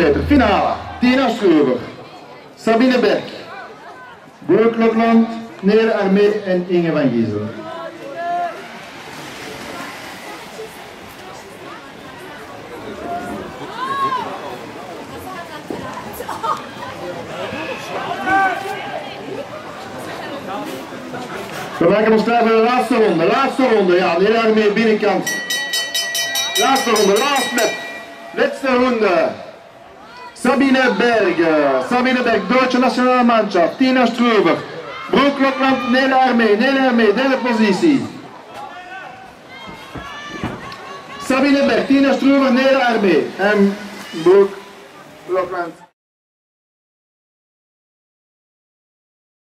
meter, finale. Tina Struver, Sabine Berg, Brooke Lokland, Nele Armee en Inge van Giesel. We maken ons klaar voor de laatste ronde. Laatste ronde, ja, Nele Armee binnenkant. Laatste ronde, letzte Runde. Sabine Berg, Deutsche Nationale Mannschaft, Tina Struver, Brooke Lokland, Nele Armee, derde positie. Sabine Berg, Tina Struver, Nele Armee en Brooke Lokland.